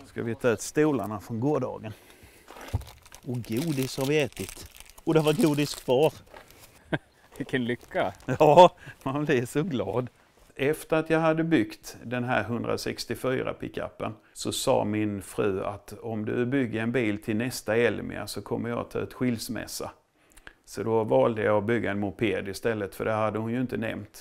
Ska vi ta ut stolarna från gårdagen. Och godis har vi ätit. Och det var godis kvar. Vilken lycka! Ja, man blir så glad. Efter att jag hade byggt den här 164 pickupen så sa min fru att om du bygger en bil till nästa Elmia så kommer jag ta ett skilsmässa. Så då valde jag att bygga en moped istället, för det hade hon ju inte nämnt.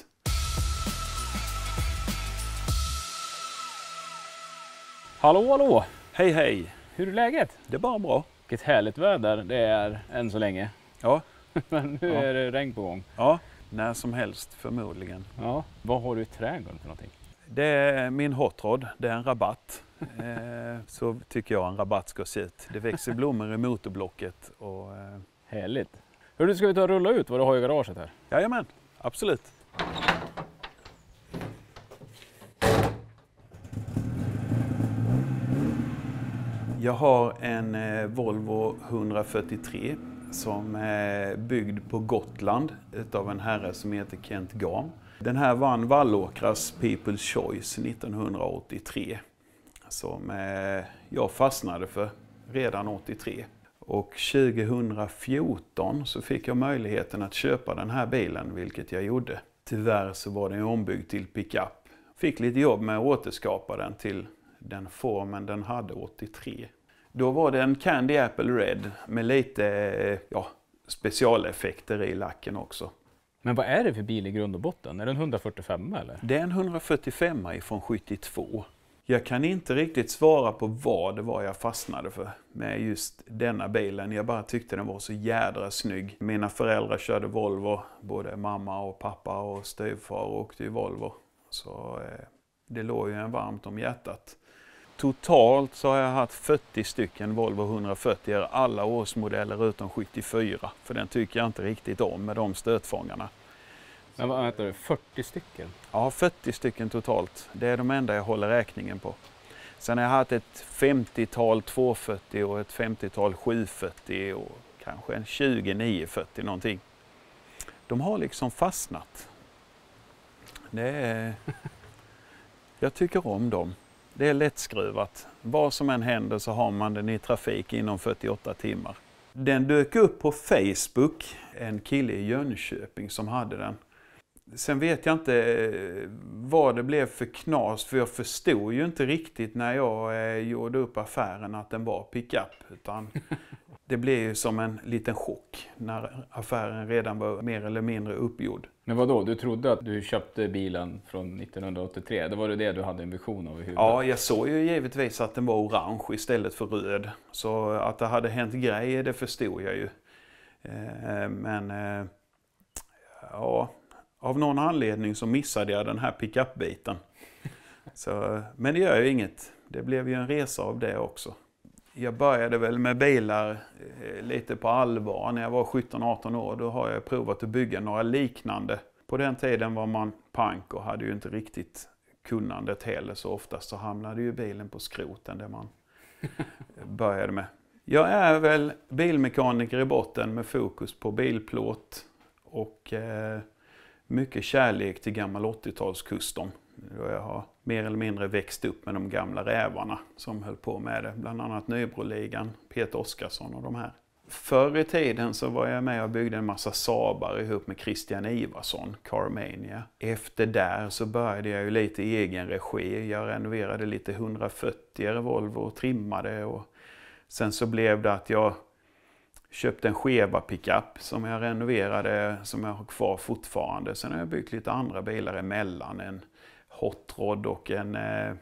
Hallå, hallå! Hej hej! Hur är läget? Det är bara bra. Vilket härligt väder det är än så länge. Ja. Men nu är det regn på gång. Ja, när som helst förmodligen. Ja. Vad har du i trädgården för någonting? Det är min hot rod, det är en rabatt. Så tycker jag en rabatt ska se ut. Det växer blommor i motorblocket. Och, Härligt. Hur ska vi ta och rulla ut vad du har i garaget här? Jajamän, absolut. Jag har en Volvo 143 som är byggd på Gotland utav en herre som heter Kent Gahn. Den här vann Vallåkras People's Choice 1983 som jag fastnade för redan 83. Och 2014 så fick jag möjligheten att köpa den här bilen, vilket jag gjorde. Tyvärr så var den ombyggd till pickup. Fick lite jobb med att återskapa den till den formen den hade 83. Då var det en Candy Apple Red med lite specialeffekter i lacken också. Men vad är det för bil i grund och botten? Är det en 145 eller? Det är en 145 från 72. Jag kan inte riktigt svara på vad det var jag fastnade för med just denna bilen. Jag bara tyckte den var så jädra snygg. Mina föräldrar körde Volvo, både mamma och pappa och styvfar åkte i Volvo. Så det låg ju en varmt om hjärtat. Totalt så har jag haft 40 stycken Volvo 140, alla årsmodeller utom 74. För den tycker jag inte riktigt om med de stötfångarna. Men vad heter det? 40 stycken? Ja, 40 stycken totalt. Det är de enda jag håller räkningen på. Sen har jag haft ett 50-tal 240 och ett 50-tal 740 och kanske en 20 940 någonting. De har liksom fastnat. Jag tycker om dem. Det är lättskruvat. Vad som än händer så har man den i trafik inom 48 timmar. Den dök upp på Facebook, en kille i Jönköping som hade den. Sen vet jag inte vad det blev för knas, för jag förstod ju inte riktigt när jag gjorde upp affären att den var pickup. Utan det blev ju som en liten chock när affären redan var mer eller mindre uppgjord. Men vadå? Du trodde att du köpte bilen från 1983? Det var det du hade en vision av i huvudet? Ja, jag såg ju givetvis att den var orange istället för röd. Så att det hade hänt grejer, det förstod jag ju. Av någon anledning så missade jag den här pick-up-biten. Men det gör ju inget. Det blev ju en resa av det också. Jag började väl med bilar lite på allvar när jag var 17-18 år. Då har jag provat att bygga några liknande. På den tiden var man pank och hade ju inte riktigt kunnandet heller. Så oftast så hamnade ju bilen på skroten där man började med. Jag är väl bilmekaniker i botten med fokus på bilplåt och mycket kärlek till gammal 80-talskustom. Jag har mer eller mindre växt upp med de gamla rävarna som höll på med det. Bland annat Nybroligan, Peter Oskarsson och de här. Förr i tiden så var jag med och byggde en massa Saabar ihop med Christian Ivarsson, Carmania. Efter där så började jag ju lite i egen regi. Jag renoverade lite 140 Volvo och trimmade. Och sen så blev det att jag köpte en Cheva pickup som jag renoverade, som jag har kvar fortfarande. Sen har jag byggt lite andra bilar emellan. En hot rod och en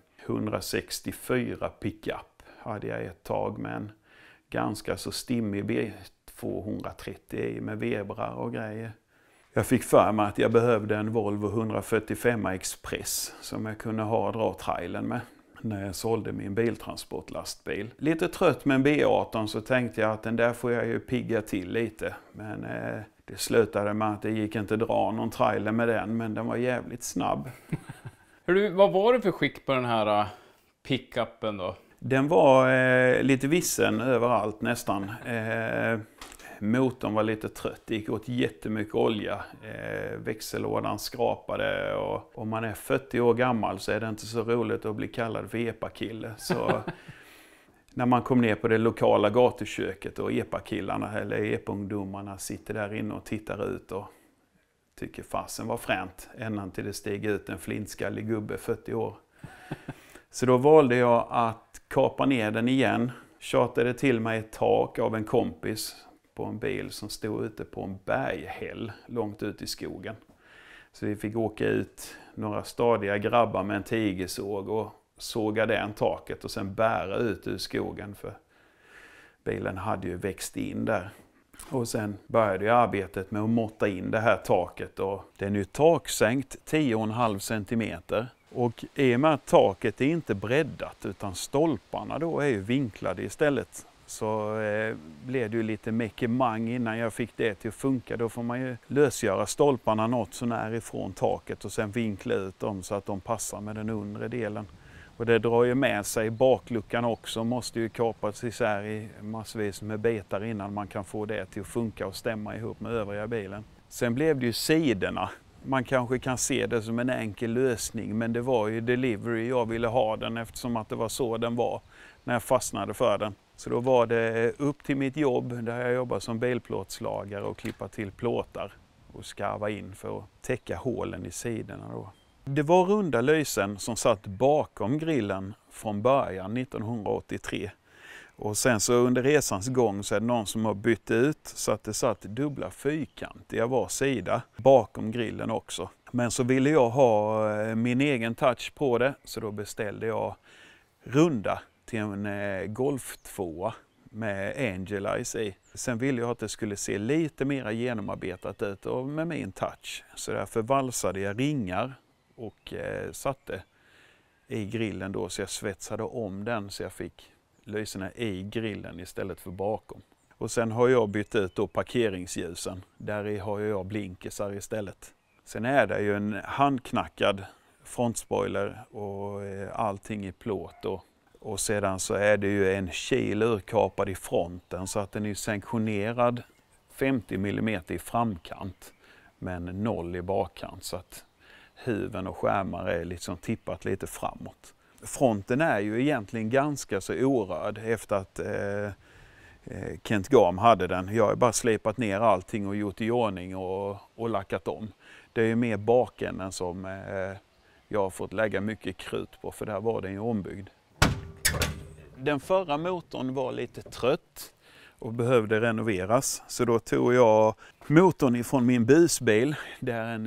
164 pickup hade jag ett tag med en ganska så stimmig B230 med vebrar och grejer. Jag fick för mig att jag behövde en Volvo 145 Express som jag kunde ha och dra trailern med när jag sålde min biltransportlastbil. Lite trött med en B18 så tänkte jag att den där får jag ju pigga till lite. Men det slutade med att det gick inte dra någon trailer med den, men den var jävligt snabb. Vad var det för skick på den här pickuppen då? Den var lite vissen överallt nästan. Motorn var lite trött, det gick åt jättemycket olja. Växellådan skrapade och om man är 40 år gammal så är det inte så roligt att bli kallad för epakille. Så när man kom ner på det lokala gatuköket och epa-killarna eller epa-ungdomarna sitter där inne och tittar ut och tycker fasen var fränt. Ända till det steg ut en flintskallig gubbe 40 år. Så då valde jag att kapa ner den igen. Tjatade till mig ett tak av en kompis på en bil som stod ute på en berghäll långt ut i skogen. Så vi fick åka ut några stadiga grabbar med en tigersåg och såga den taket och sen bära ut ur skogen för bilen hade ju växt in där. Och sen började jag arbetet med att måtta in det här taket och den är ju taksänkt 10,5 centimeter. Och i och med att taket är inte breddat utan stolparna då är ju vinklade istället. Så blev det ju lite mekemang innan jag fick det till att funka. Då får man ju lösgöra stolparna något så när ifrån taket och sen vinkla ut dem så att de passar med den undre delen. Och det drar ju med sig bakluckan också, måste ju kapas isär i massvis med bitar innan man kan få det till att funka och stämma ihop med övriga bilen. Sen blev det ju sidorna. Man kanske kan se det som en enkel lösning men det var ju delivery jag ville ha den eftersom att det var så den var när jag fastnade för den. Så då var det upp till mitt jobb där jag jobbar som bilplåtslagare och klippa till plåtar och skarva in för att täcka hålen i sidorna då. Det var runda lysen som satt bakom grillen från början 1983. Och sen så under resans gång så är det någon som har bytt ut så att det satt dubbla fyrkantiga var sida bakom grillen också. Men så ville jag ha min egen touch på det så då beställde jag runda till en Golf 2 med Angelize i. Sen ville jag att det skulle se lite mer genomarbetat ut och med min touch. Så därför valsade jag ringar och satte i grillen då så jag svetsade om den så jag fick lyserna i grillen istället för bakom. Och sen har jag bytt ut då parkeringsljusen. Där har jag blinkisar istället. Sen är det ju en handknackad frontspoiler och allting i plåt då. Och sedan så är det ju en kil urkapad i fronten så att den är sanktionerad 50 mm i framkant men 0 i bakkant så att huven och skärmar är liksom tippat lite framåt. Fronten är ju egentligen ganska så orörd efter att Kent Gam hade den. Jag har bara slipat ner allting och gjort i ordning och lackat om. Det är ju mer bakänden som jag har fått lägga mycket krut på för där var den ju ombyggd. Den förra motorn var lite trött och behövde renoveras. Så då tog jag motorn ifrån min busbil. Det är en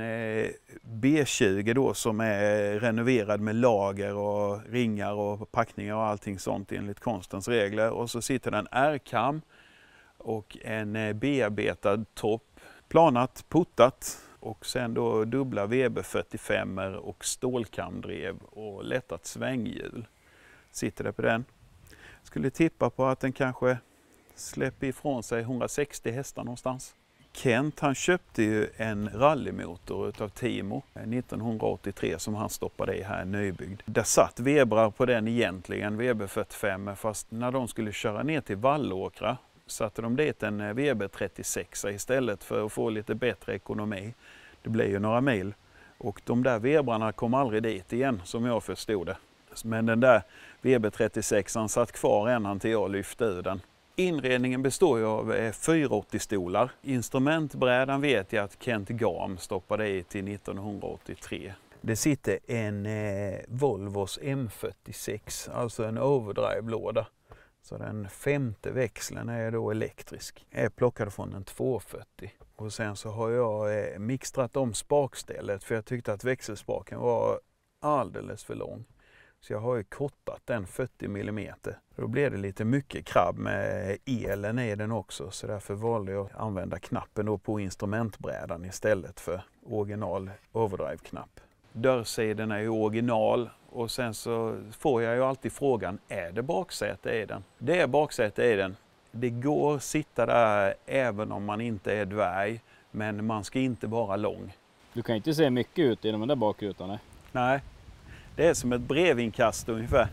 B20 då som är renoverad med lager och ringar och packningar och allting sånt enligt konstens regler. Och så sitter det en R-kam och en bearbetad topp. Planat, puttat och sen då dubbla VB45 och stålkamdrev och lättat svänghjul. Sitter det på den. Skulle tippa på att den kanske släpper ifrån sig 160 hästar någonstans. Kent han köpte ju en rallymotor utav Timo 1983 som han stoppade i här nybyggd. Där satt vebrar på den egentligen, VB45, fast när de skulle köra ner till Vallåkra satte de dit en VB36 istället för att få lite bättre ekonomi. Det blev ju några mil och de där vebrarna kom aldrig dit igen som jag förstod det. Men den där VB36 satt kvar ända till jag lyfte ur den. Inredningen består ju av 480-stolar. Instrumentbrädan vet jag att Kent Gam stoppade i till 1983. Det sitter en Volvos M46, alltså en overdrive-låda. Så den femte växeln är då elektrisk. Jag plockade från en 240. Och sen så har jag mixtrat om spakstället för jag tyckte att växelspaken var alldeles för lång. Så jag har ju kortat den 40 mm. Då blev det lite mycket krabb med elen i den också. Så därför valde jag att använda knappen då på instrumentbrädan istället för original overdrive-knapp. Dörrsidan är ju original och sen så får jag ju alltid frågan, är det baksäte i den? Det är baksäte i den. Det går sitta där även om man inte är dvärg, men man ska inte vara lång. Du kan inte se mycket ut i de där bakrutorna. Nej. Det är som ett brevinkast ungefär.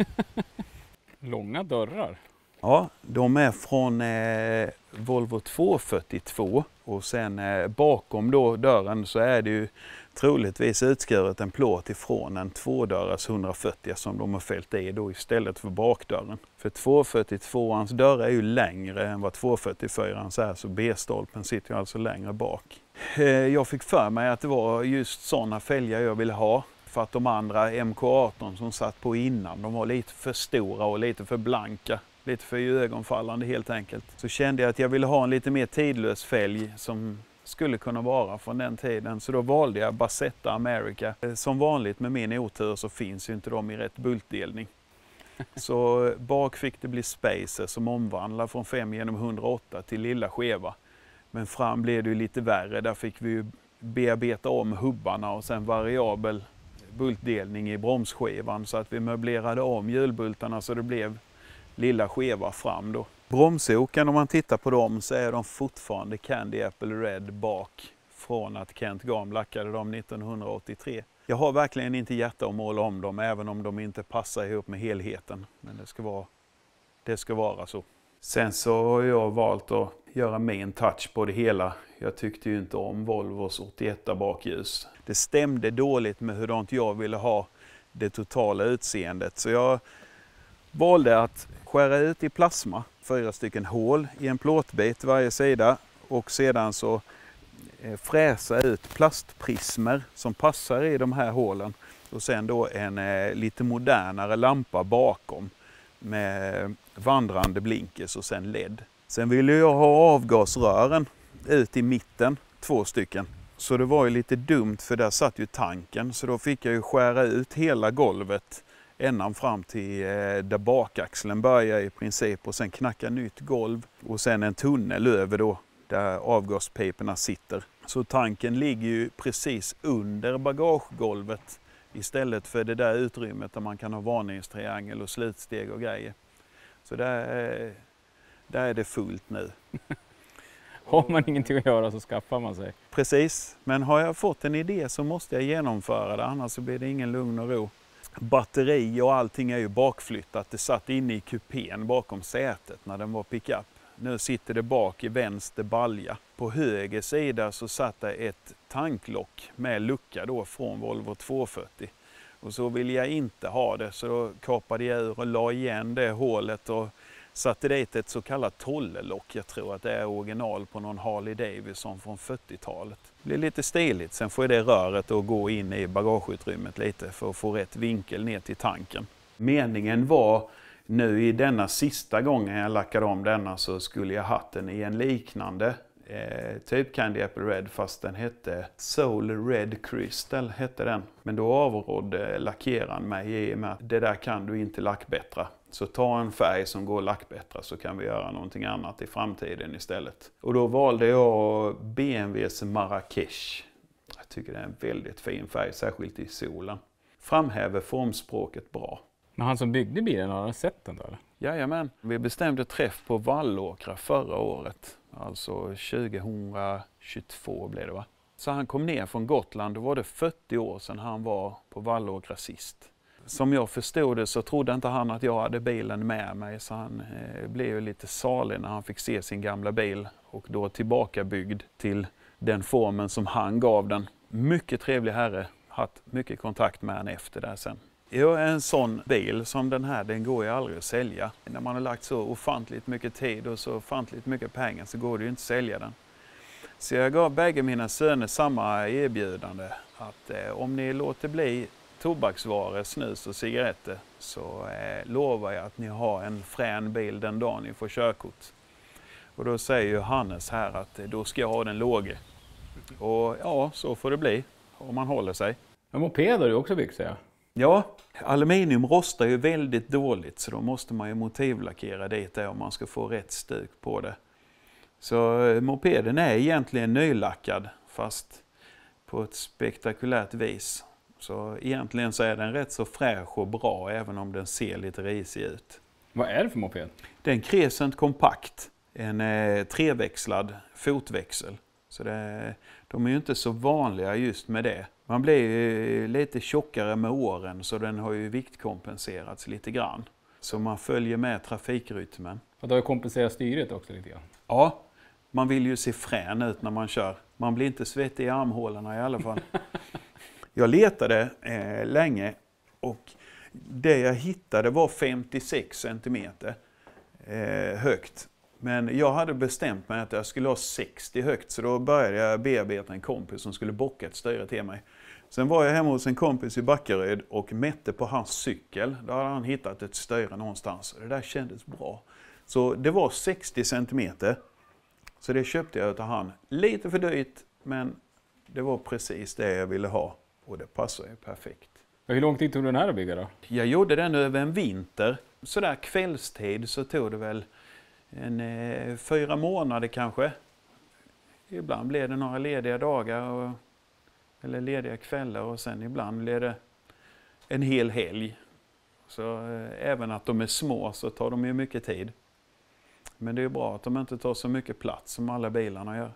Långa dörrar. Ja, de är från Volvo 242 Och sen bakom då dörren så är det ju troligtvis utskuret en plåt ifrån en 2-dörrars 140 som de har fällt i då istället för bakdörren. För 242ans dörr är ju längre än vad 244ans är, så B-stolpen sitter ju alltså längre bak. Jag fick för mig att det var just sådana fälgar jag ville ha. För att de andra MK18 som satt på innan, de var lite för stora och lite för blanka. Lite för ögonfallande helt enkelt. Så kände jag att jag ville ha en lite mer tidlös fälg som skulle kunna vara från den tiden. Så då valde jag Bassetta America. Som vanligt med min otur så finns ju inte de i rätt bultdelning. Så bak fick det bli Spacer som omvandlar från 5x108 till lilla skeva. Men fram blev det ju lite värre. Där fick vi ju bearbeta om hubbarna och sen variabel bultdelning i bromsskivan så att vi möblerade om hjulbultarna så det blev lilla skeva fram då. Bromsoken, om man tittar på dem så är de fortfarande Candy Apple Red bak från att Kent Gam lackade dem 1983. Jag har verkligen inte hjärta att måla om dem även om de inte passar ihop med helheten. Men det ska vara så. Sen så har jag valt att göra min touch på det hela. Jag tyckte ju inte om Volvos 81 bakljus. Det stämde dåligt med hur jag ville ha det totala utseendet. Så jag valde att skära ut i plasma 4 stycken hål i en plåtbit varje sida och sedan så fräsa ut plastprismer som passar i de här hålen och sen då en lite modernare lampa bakom med vandrande blinkers och sen LED. Sen ville jag ha avgasrören ut i mitten, 2 stycken. Så det var ju lite dumt för där satt ju tanken så då fick jag ju skära ut hela golvet ända fram till där bakaxeln börjar i princip och sen knacka nytt golv och sen en tunnel över då där avgaspiporna sitter. Så tanken ligger ju precis under bagagegolvet istället för det där utrymmet där man kan ha varningstriangel och slutsteg och grejer. Så där är det fullt nu. Har man ingenting att göra så skaffar man sig. Precis, men har jag fått en idé så måste jag genomföra det annars så blir det ingen lugn och ro. Batteri och allting är ju bakflyttat. Det satt inne i kupén bakom sätet när den var pickup. Nu sitter det bak i vänster balja. På höger sida så satt det ett tanklock med lucka då från Volvo 240. Och så ville jag inte ha det så då kapade jag ur och la igen det hålet och satte dit ett så kallat tollelock. Jag tror att det är original på någon Harley Davidson från 40-talet. Det blir lite stiligt. Sen får det röret att gå in i bagageutrymmet lite för att få rätt vinkel ner till tanken. Meningen var nu i denna sista gången jag lackade om denna så skulle jag haft den i en liknande typ Candy Apple Red fast den hette Soul Red Crystal hette den. Men då avrådde lackeraren mig i och med att det där kan du inte lackbättra. Så ta en färg som går att lackbättra så kan vi göra någonting annat i framtiden istället. Och då valde jag BMWs Marrakesh. Jag tycker det är en väldigt fin färg, särskilt i solen. Framhäver formspråket bra. Men han som byggde bilen, har han sett den då eller? Jajamän, vi bestämde träff på Vallåkra förra året. Alltså 2022 blev det va? Så han kom ner från Gotland, då var det 40 år sedan han var på Vallåkra sist. Som jag förstod det så trodde inte han att jag hade bilen med mig så han blev ju lite salig när han fick se sin gamla bil och då tillbakabyggd till den formen som han gav den. Mycket trevlig herre, haft mycket kontakt med han efter där sen. En sån bil som den här, den går ju aldrig att sälja. När man har lagt så ofantligt mycket tid och så ofantligt mycket pengar så går det ju inte att sälja den. Så jag gav bägge mina söner samma erbjudande att om ni låter bli tobaksvaror, snus och cigaretter så lovar jag att ni har en frän bil den dagen ni får körkort. Och då säger ju Hannes här att då ska jag ha den låge. Och ja, så får det bli om man håller sig. Men moped har du också byggt säger jag. Ja, aluminium rostar ju väldigt dåligt så då måste man ju motivlackera dit om man ska få rätt stuk på det. Så mopeden är egentligen nylackad fast på ett spektakulärt vis. Så egentligen så är den rätt så fräsch och bra även om den ser lite risig ut. Vad är det för moped? Det är en Crescent kompakt, en treväxlad fotväxel. Så de är ju inte så vanliga just med det. Man blir ju lite tjockare med åren så den har ju viktkompenserats lite grann. Så man följer med trafikrytmen. Och du har ju kompenserat styret också lite grann. Ja, Man vill ju se frän ut när man kör. Man blir inte svettig i armhålorna i alla fall. Jag letade länge och det jag hittade var 56 centimeter högt. Men jag hade bestämt mig att jag skulle ha 60 högt, så då började jag bearbeta en kompis som skulle bocka ett styre till mig. Sen var jag hemma hos en kompis i Backaryd och mätte på hans cykel. Då hade han hittat ett styre någonstans. Det där kändes bra. Så det var 60 centimeter. Så det köpte jag utav han. Lite för dyrt, men det var precis det jag ville ha. Och det passar ju perfekt. Hur lång tid tog den här att bygga då? Jag gjorde den över en vinter. Så där kvällstid så tog det väl 4 månader kanske. Ibland blev det några lediga dagar eller lediga kvällar, och sen ibland blev det en hel helg. Så även att de är små så tar de ju mycket tid. Men det är bra att de inte tar så mycket plats som alla bilarna gör.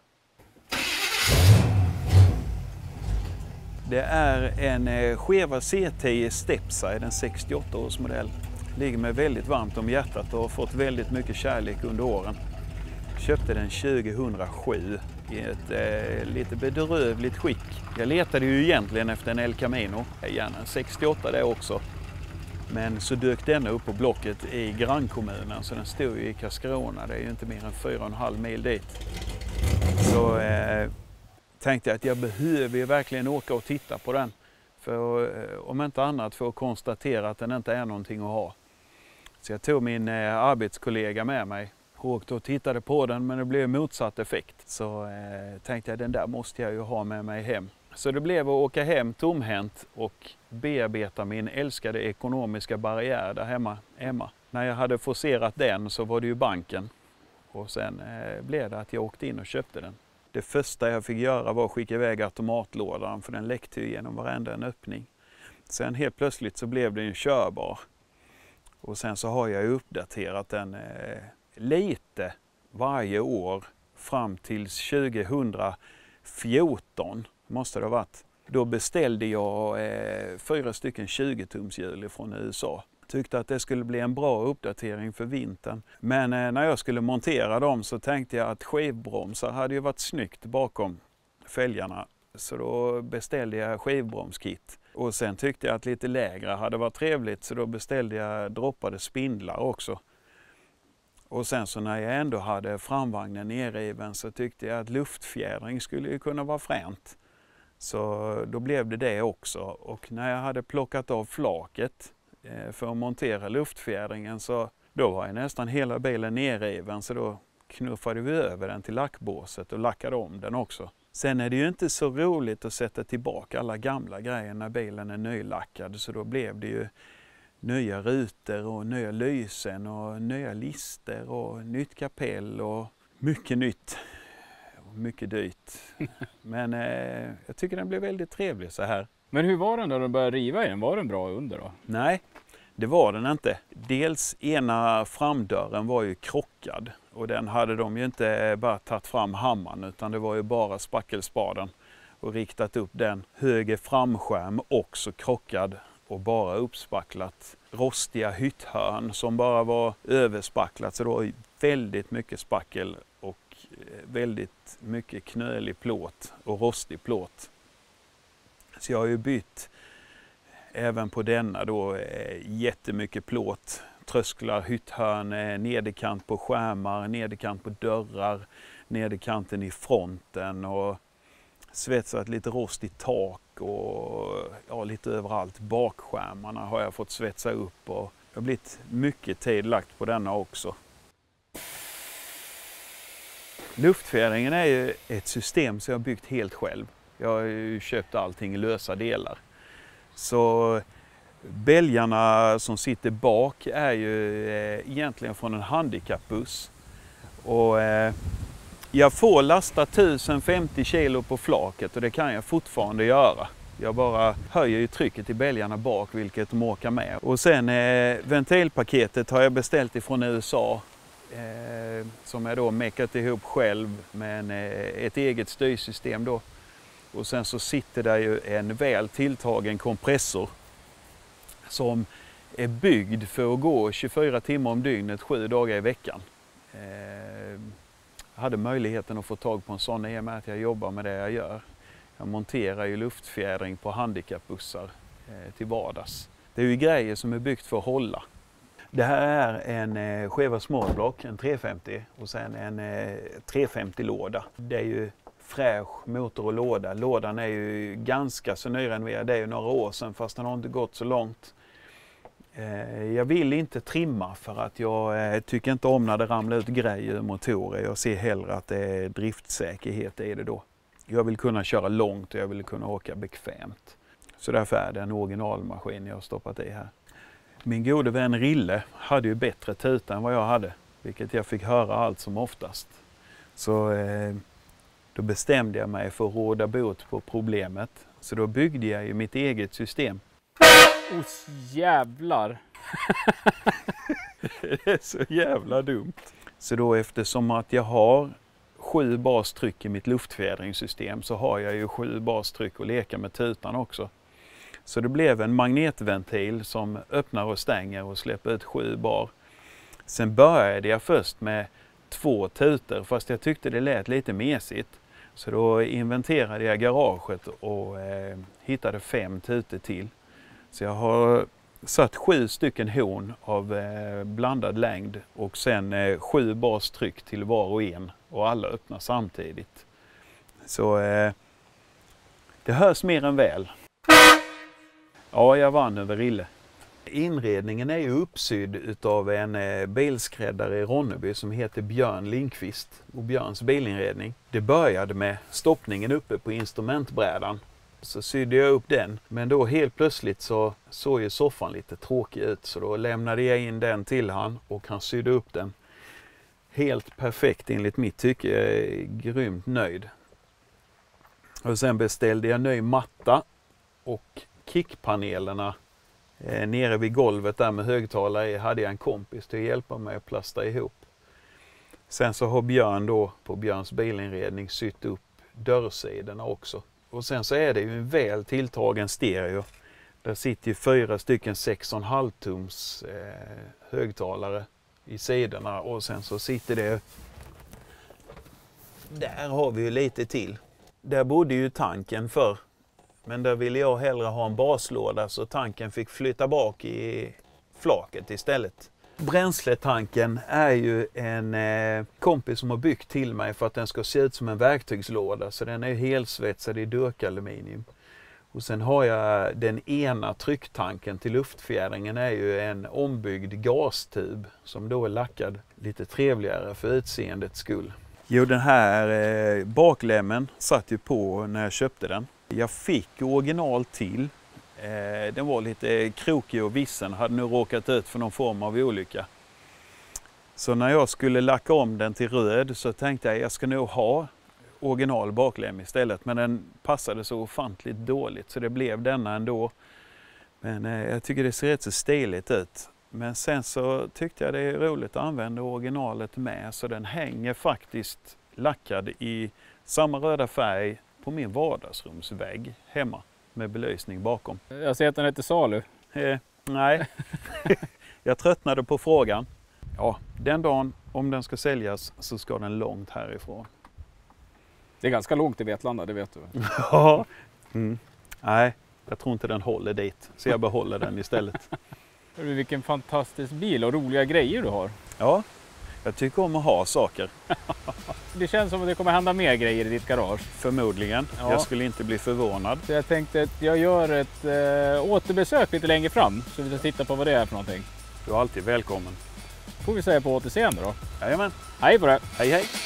Det är en Cheva C10 Stepside, en 68-årsmodell. Ligger mig väldigt varmt om hjärtat och har fått väldigt mycket kärlek under åren. Köpte den 2007 i ett lite bedrövligt skick. Jag letade ju egentligen efter en El Camino, gärna en 68 det också. Men så dök denna upp på blocket i grannkommunen, så den stod ju i Karlskrona, det är ju inte mer än 4,5 mil dit. Så tänkte jag att jag behöver verkligen åka och titta på den. För om inte annat för att konstatera att den inte är någonting att ha. Så jag tog min arbetskollega med mig och åkte och tittade på den, men det blev motsatt effekt. Så tänkte jag, den där måste jag ju ha med mig hem. Så det blev att åka hem tomhänt och bearbeta min älskade ekonomiska barriär där hemma. När jag hade forcerat den så var det ju banken. Och sen blev det att jag åkte in och köpte den. Det första jag fick göra var att skicka iväg automatlådan, för den läckte ju genom varenda en öppning. Sen helt plötsligt så blev den ju körbar. Och sen så har jag ju uppdaterat den lite varje år fram till 2014 måste det ha varit. Då beställde jag 4 stycken 20-tumshjul från USA. Tyckte att det skulle bli en bra uppdatering för vintern. Men när jag skulle montera dem så tänkte jag att skivbromsar hade ju varit snyggt bakom fälgarna. Så då beställde jag skivbromskit. Och sen tyckte jag att lite lägre hade varit trevligt, så då beställde jag droppade spindlar också. Och sen så när jag ändå hade framvagnen nerriven så tyckte jag att luftfjädring skulle ju kunna vara fränt. Så då blev det också. Och när jag hade plockat av flaket för att montera luftfjädringen så då var jag nästan hela bilen nerriven, så då knuffade vi över den till lackbåset och lackade om den också. Sen är det ju inte så roligt att sätta tillbaka alla gamla grejer när bilen är nylackad, så då blev det ju nya rutor och nya lysen och nya lister och nytt kapell och mycket nytt. Mycket dyrt. Men jag tycker den blev väldigt trevlig så här. Men hur var den när du började riva i den? Var den bra under då? Nej, det var den inte. Dels ena framdörren var ju krockad. Och den hade de ju inte bara tagit fram hammaren, utan det var ju bara spackelspaden. Och riktat upp den. Höger framskärm också krockad och bara uppspacklat. Rostiga hytthörn som bara var överspacklat. Så det var väldigt mycket spackel och väldigt mycket knölig plåt och rostig plåt. Så jag har ju bytt även på denna då jättemycket plåt. Trösklar, hytthörn, nederkant på skärmar, nederkant på dörrar, nederkanten i fronten och svetsat lite rost i tak och ja, lite överallt. Bakskärmarna har jag fått svetsa upp och det har blivit mycket tid lagt på denna också. Luftfjädringen är ju ett system som jag har byggt helt själv. Jag har ju köpt allting i lösa delar. Så bälgarna som sitter bak är ju egentligen från en handikappbuss. Och jag får lasta 1050 kilo på flaket och det kan jag fortfarande göra. Jag bara höjer ju trycket i bälgarna bak, vilket de orkar med. Och sen ventilpaketet har jag beställt ifrån USA. Som jag då mekat ihop själv med ett eget styrsystem då. Och sen så sitter där ju en väl tilltagen kompressor som är byggd för att gå 24 timmar om dygnet, 7 dagar i veckan. Jag hade möjligheten att få tag på en sån i och med att jag jobbar med det jag gör. Jag monterar ju luftfjädring på handikappbussar till vardags. Det är ju grejer som är byggt för att hålla. Det här är en Cheva Smallblock, en 350 och sen en 350-låda. Det är ju fräsch motor och låda. Lådan är ju ganska så nyrenoverad, det är ju några år sedan fast den har inte gått så långt. Jag vill inte trimma för att jag tycker inte om när det ramlar ut grejer ur motorer. Jag ser hellre att det är driftsäkerhet i det då. Jag vill kunna köra långt och jag vill kunna åka bekvämt. Så därför är det en originalmaskin jag har stoppat i här. Min gode vän Rille hade ju bättre tuta än vad jag hade, vilket jag fick höra allt som oftast. Så då bestämde jag mig för att råda bot på problemet. Så då byggde jag ju mitt eget system. Jävlar! Det är så jävla dumt. Så då eftersom att jag har 7 bastryck i mitt luftfjädringssystem så har jag ju 7 bastryck att leka med tutan också. Så det blev en magnetventil som öppnar och stänger och släpper ut 7 bar. Sen började jag först med 2 tutor fast jag tyckte det lät lite mesigt. Så då inventerade jag garaget och hittade 5 tutor till. Så jag har satt 7 stycken horn av blandad längd och sen 7 bastryck till var och en och alla öppnar samtidigt. Så det hörs mer än väl. Ja, jag vann över Rille. Inredningen är ju uppsydd utav en bilskräddare i Ronneby som heter Björn Lindqvist och Björns bilinredning. Det började med stoppningen uppe på instrumentbrädan. Så sydde jag upp den, men då helt plötsligt så såg ju soffan lite tråkig ut så då lämnade jag in den till han och han sydde upp den. Helt perfekt enligt mitt tycke, jag är grymt nöjd. Och sen beställde jag ny matta och kickpanelerna nere vid golvet där med högtalare hade jag en kompis till att hjälpa mig att plasta ihop. Sen så har Björn då på Björns bilinredning sytt upp dörrsidorna också. Och sen så är det ju en väl tilltagen stereo. Där sitter ju 4 stycken 6,5 tums högtalare i sidorna och sen så sitter det... Där har vi ju lite till. Där bodde ju tanken för. Men där ville jag hellre ha en baslåda så tanken fick flytta bak i flaket istället. Bränsletanken är ju en kompis som har byggt till mig för att den ska se ut som en verktygslåda. Så den är helsvetsad i durkaluminium. Och sen har jag den ena trycktanken till luftfjädringen är ju en ombyggd gastub som då är lackad lite trevligare för utseendets skull. Jo, den här baklämmen satt ju på när jag köpte den. Jag fick original till. Den var lite krokig och vissen, hade nu råkat ut för någon form av olycka. Så när jag skulle lacka om den till röd så tänkte jag ska nog ha original baklem istället. Men den passade så ofantligt dåligt så det blev denna ändå. Men jag tycker det ser rätt så stiligt ut. Men sen så tyckte jag det är roligt att använda originalet med så den hänger faktiskt lackad i samma röda färg på min vardagsrumsvägg hemma med belysning bakom. Jag ser att den heter salu. Nej, jag tröttnade på frågan. Ja, den dagen om den ska säljas så ska den långt härifrån. Det är ganska långt i Vetlanda, det vet du. Ja. Nej, jag tror inte den håller dit. Så jag behåller den istället. Vilken fantastisk bil och roliga grejer du har. Ja, jag tycker om att ha saker. Det känns som att det kommer hända mer grejer i ditt garage. Förmodligen. Ja. Jag skulle inte bli förvånad. Så jag tänkte att jag gör ett återbesök lite längre fram. Så vi ska titta på vad det är för någonting. Du är alltid välkommen. Får vi säga på återseende då. Jajamän. Hej på det. Hej hej.